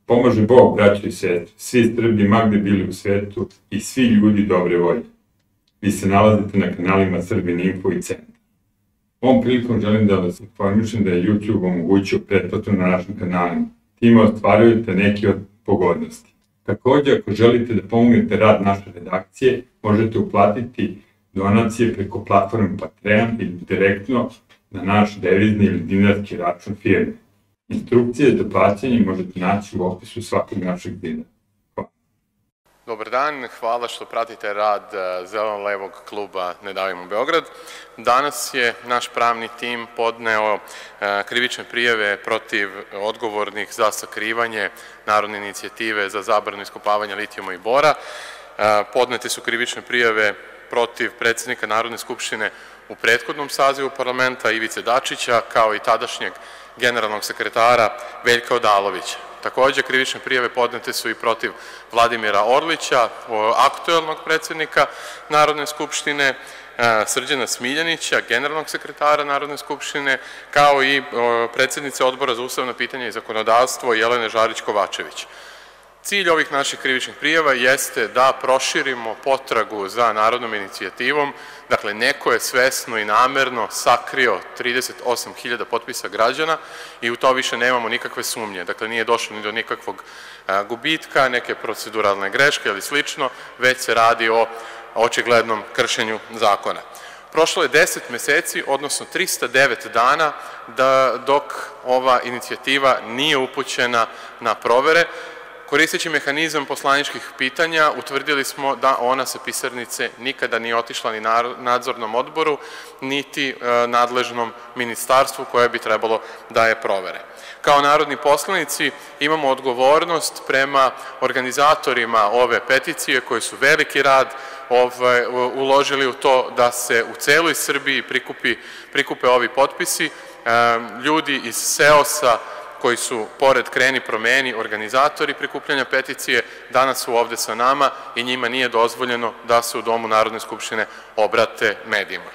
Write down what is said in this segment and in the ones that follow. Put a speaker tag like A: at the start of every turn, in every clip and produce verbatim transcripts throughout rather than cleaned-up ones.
A: Pomože Bog, braćo i sestre, svi Srbi magde bili u svetu i svi ljudi dobre volje. Vi se nalazite na kanalima Srbin Info i Centar. Ovom prilikom želim da vas informišem da je YouTube omogućio pretplatu na našim kanalima. Time ostvarujete neke od pogodnosti. Također, ako želite da pomognete rad naše redakcije, možete uplatiti donacije preko platforme Patreon ili direktno na naš devizni ili dinarski račun firme. Instrukcije za plaćanje možete naći u opisu svakog našeg videa. Hvala.
B: Dobar dan, hvala što pratite rad Zeleno-levog kluba Ne davimo Beograd. Danas je naš pravni tim podneo krivične prijave protiv odgovornih za sakrivanje Narodne inicijative za zabranu iskopavanja litijuma i bora. Podnete su krivične prijave protiv predsjednika Narodne skupštine u prethodnom sazivu parlamenta Ivice Dačića, kao i tadašnjeg generalnog sekretara Veljka Odalovića. Također, krivične prijave podnete su i protiv Vladimira Orlića, aktuelnog predsjednika Narodne skupštine, Srđana Smiljanića, generalnog sekretara Narodne skupštine, kao i predsjednice Odbora za ustavna pitanja i zakonodavstvo Jelene Žarić-Kovačević. Cilj ovih naših krivičnih prijava jeste da proširimo potragu za narodnom inicijativom. Dakle, neko je svesno i namerno sakrio trideset osam hiljada potpisa građana i u to više nemamo nikakve sumnje. Dakle, nije došlo ni do nikakvog gubitka, neke proceduralne greške ili slično, već se radi o očiglednom kršenju zakona. Prošlo je deset meseci, odnosno trista devet dana, dok ova inicijativa nije upućena na provere. Koristeći mehanizam poslaničkih pitanja, utvrdili smo da ona sa pisarnice nikada nije otišla ni nadzornom odboru, niti nadležnom ministarstvu koje bi trebalo da je provere. Kao narodni poslanici imamo odgovornost prema organizatorima ove peticije koji su veliki rad uložili u to da se u celoj Srbiji prikupe ovi potpisi. Ljudi iz Seosa, koji su, pored Kreni promeni, organizatori prikupljanja peticije, danas su ovde sa nama i njima nije dozvoljeno da se u Domu Narodne skupštine obrate medijima.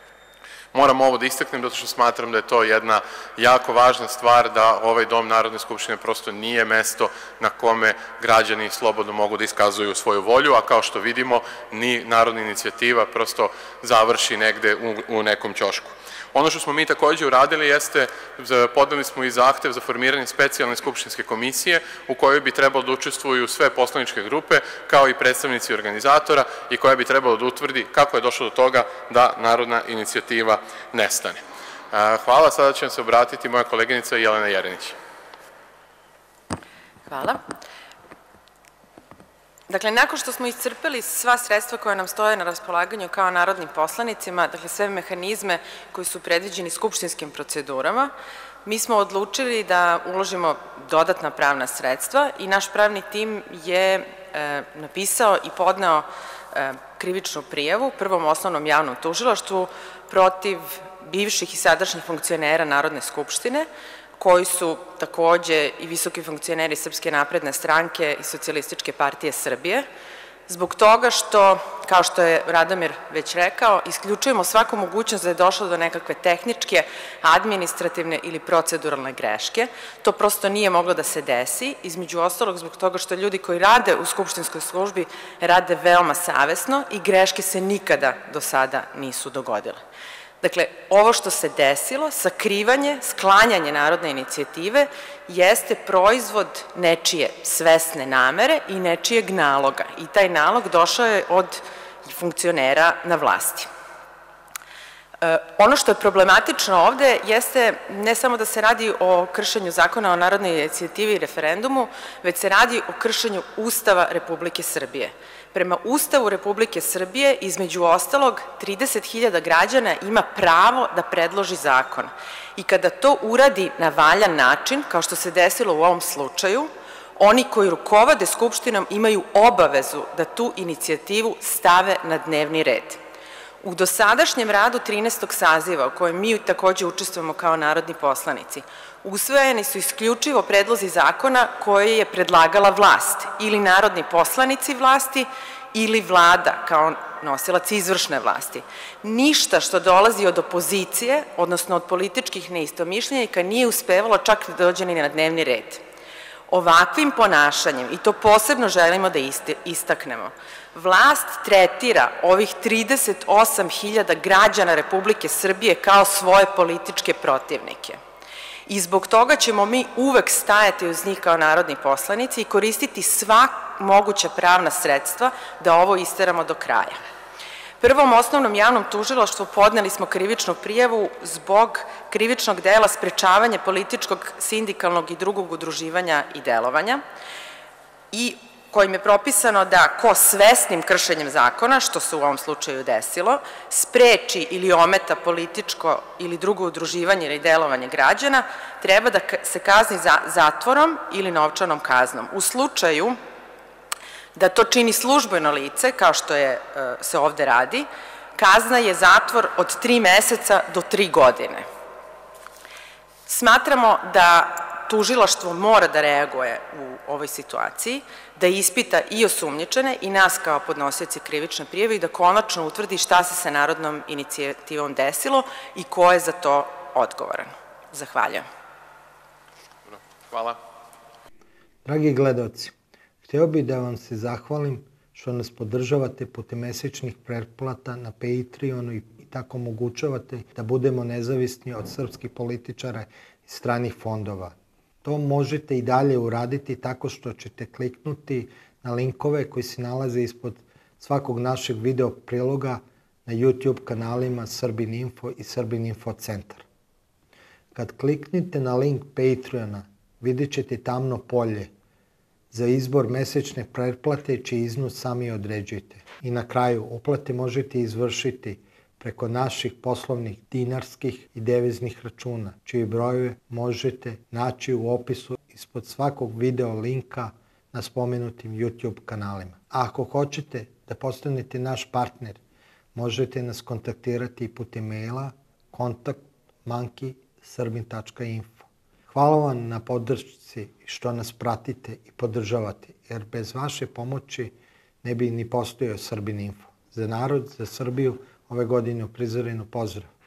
B: Moram ovo da istaknem zato što smatram da je to jedna jako važna stvar, da ovaj Dom Narodne skupštine prosto nije mesto na kome građani slobodno mogu da iskazuju svoju volju, a kao što vidimo, ni narodna inicijativa prosto završi negde u nekom ćošku. Ono što smo mi također uradili jeste, podali smo i zahtev za formiranje specijalne skupštinske komisije u kojoj bi trebalo da učestvuju sve poslaničke grupe kao i predstavnici organizatora i koja bi trebalo da utvrdi kako je došlo do toga da narodna inicijativa nestane. Hvala, sada će vam se obratiti moja koleginica Jelena Jerinić.
C: Hvala. Dakle, nakon što smo iscrpeli sva sredstva koja nam stoje na raspolaganju kao narodnim poslanicima, dakle sve mehanizme koji su predviđeni skupštinskim procedurama, mi smo odlučili da uložimo dodatna pravna sredstva i naš pravni tim je napisao i podneo krivičnu prijavu Prvom osnovnom javnom tužilaštvu protiv bivših i sadašnjih funkcionera Narodne skupštine, koji su takođe i visoki funkcioneri Srpske napredne stranke i Socijalističke partije Srbije, zbog toga što, kao što je Radomir već rekao, isključujemo svaku mogućnost da je došlo do nekakve tehničke, administrativne ili proceduralne greške. To prosto nije moglo da se desi, između ostalog zbog toga što ljudi koji rade u skupštinskoj službi rade veoma savesno i greške se nikada do sada nisu dogodile. Dakle, ovo što se desilo, sakrivanje, sklanjanje narodne inicijative, jeste proizvod nečije svesne namere i nečijeg naloga. I taj nalog došao je od funkcionera na vlasti. Ono što je problematično ovde jeste ne samo da se radi o kršenju zakona o narodnoj inicijativi i referendumu, već se radi o kršenju Ustava Republike Srbije. Prema Ustavu Republike Srbije, između ostalog, trideset hiljada građana ima pravo da predloži zakon. I kada to uradi na valjan način, kao što se desilo u ovom slučaju, oni koji rukovode Skupštinom imaju obavezu da tu inicijativu stave na dnevni red. U dosadašnjem radu trinaestog saziva, u kojem mi takođe učestvujemo kao narodni poslanici, usvojeni su isključivo predlozi zakona koje je predlagala vlast, ili narodni poslanici vlasti, ili vlada kao nosilac izvršne vlasti. Ništa što dolazi od opozicije, odnosno od političkih neistomišljenika, nije uspevalo čak da dođe ni na dnevni red. Ovakvim ponašanjem, i to posebno želimo da istaknemo, vlast tretira ovih trideset osam hiljada građana Republike Srbije kao svoje političke protivnike. I zbog toga ćemo mi uvek stajati uz njih kao narodni poslanici i koristiti sva moguća pravna sredstva da ovo isteramo do kraja. Prvom osnovnom javnom tužilaštvu podneli smo krivičnu prijavu zbog krivičnog dela sprečavanja političkog, sindikalnog i drugog udruživanja i delovanja i kojim je propisano da ko svesnim kršenjem zakona, što se u ovom slučaju desilo, spreči ili ometa političko ili drugo udruživanje ili delovanje građana, treba da se kazni zatvorom ili novčanom kaznom. U slučaju da to čini službeno lice, kao što se ovde radi, kazna je zatvor od tri meseca do tri godine. Smatramo da tužilaštvo mora da reaguje u ovoj situaciji, da ispita i osumnjičene i nas kao podnosioci krivične prijave i da konačno utvrdi šta se sa narodnom inicijativom desilo i ko je za to odgovoran. Zahvaljujem.
B: Hvala.
D: Dragi gledaoci, hteo bih da vam se zahvalim što nas podržavate putem mesečnih pretplata na Patreonu i tako omogućavate da budemo nezavisni od srpskih političara i stranih fondova. To možete i dalje uraditi tako što ćete kliknuti na linkove koji se nalaze ispod svakog našeg video priloga na YouTube kanalima Srbin Info i Srbin Info centar. Kad kliknite na link Patreona, vidjet ćete tamno polje. Za izbor mesečne pretplate čiji iznos sami određujete. I na kraju, uplate možete izvršiti preko naših poslovnih dinarskih i deviznih računa, čiji brojeve možete naći u opisu ispod svakog video linka na spomenutim YouTube kanalima. A ako hoćete da postanete naš partner, možete nas kontaktirati putem maila kontakt monkey srbin tačka info. Hvala vam na podršci što nas pratite i podržavate, jer bez vaše pomoći ne bi ni postojao Srbin Info. Za narod, za Srbiju, ove godine u prizorenu pozdrav.